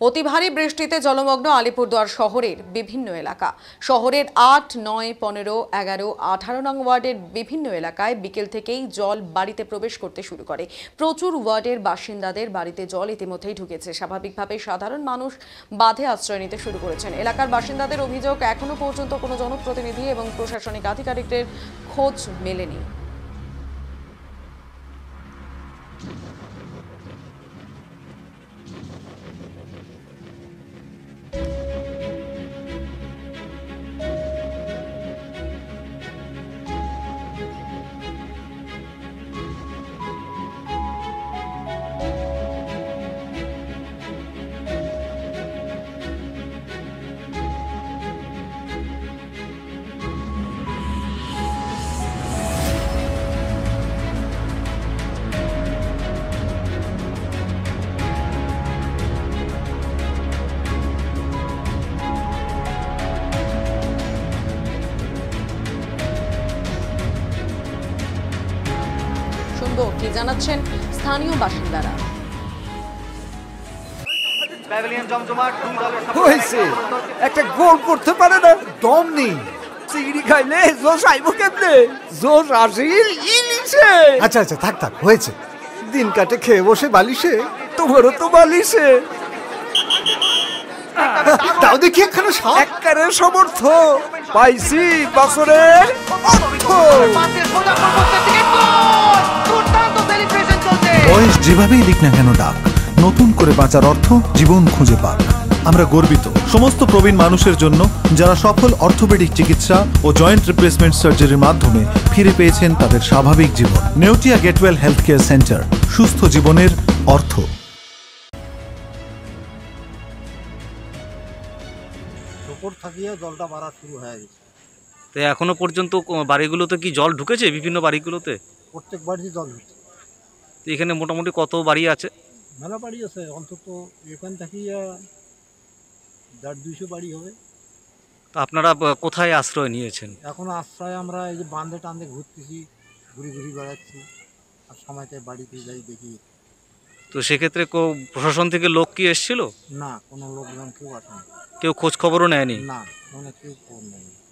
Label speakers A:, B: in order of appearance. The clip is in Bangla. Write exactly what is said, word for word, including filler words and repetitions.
A: অতি ভারী বৃষ্টিতে জলমগ্ন আলিপুরদুয়ার শহরের বিভিন্ন এলাকা। শহরের আট নয় পনেরো এগারো আঠারো নং ওয়ার্ডের বিভিন্ন এলাকায় বিকেল থেকেই জল বাড়িতে প্রবেশ করতে শুরু করে। প্রচুর ওয়ার্ডের বাসিন্দাদের বাড়িতে জল ইতিমধ্যেই ঢুকেছে। স্বাভাবিকভাবে সাধারণ মানুষ বাঁধে আশ্রয় নিতে শুরু করেছেন। এলাকার বাসিন্দাদের অভিযোগ, এখনো পর্যন্ত কোনো জনপ্রতিনিধি এবং প্রশাসনিক আধিকারিকদের খোঁজ মেলেনি। কি জানাচ্ছেন স্থানীয় বাসিন্দারা।
B: হয়েছে একটা গোল করতে পারে না, দম নেই। চিংড়ি খাইলে জোশ আইব কেমনে? জোশ আসিল ইলিশে।
C: আচ্ছা আচ্ছা থাক থাক, হয়েছে। দিন কাটে খেয়ে বসে বালিশে,
B: তোমারও তো বালিশে।
C: তাও দেখি একখানা সাপ।
B: একবারে সমর্থ পাইছি বছরের অর্থ।
D: বয়স যেভাবেই দিক না কেন ডাক, নতুন করে বাঁচার অর্থ জীবন খুঁজে পাক। আমরা গর্বিত সমস্ত প্রবীণ মানুষের জন্য যারা সফল অর্থোপেডিক চিকিৎসা ও জয়েন্ট রিপ্লেসমেন্ট সার্জারির মাধ্যমে ফিরে পেয়েছেন তাদের স্বাভাবিক জীবন। Neotia Getwell health care centre, সুস্থ জীবনের অর্থ।
E: জলটা বাড়া শুরু হয়ে গেছে।
F: তো এখনো পর্যন্ত বাড়িগুলোতে কি জল ঢুকেছে? বিভিন্ন বাড়িগুলোতে
E: প্রত্যেক বাড়িতে জল ঢুকছে।
F: এখানে মোটামুটি কত বাড়ি আছে?
E: মেলা বাড়ি আছে, অন্তত এখান থেকে দেড় দুইশো বাড়ি হবে।
F: তো আপনারা কোথায় আশ্রয় নিয়েছেন?
E: এখন আশ্রয় আমরা এই যে বান্ধে টান্ধে ঘুরতেছি, ঘুরি ঘুরি বেড়াচ্ছি, আর সময়তে বাড়িতে যাই দেখি।
F: তো সেক্ষেত্রে কেউ প্রশাসন থেকে লোক কি এসেছিল?
E: না, কোনো লোকজন কেউ আসেনি।
F: কেউ খোঁজ খবরও নেয়নি?
E: না, মানে কেউ খবর নেয়নি।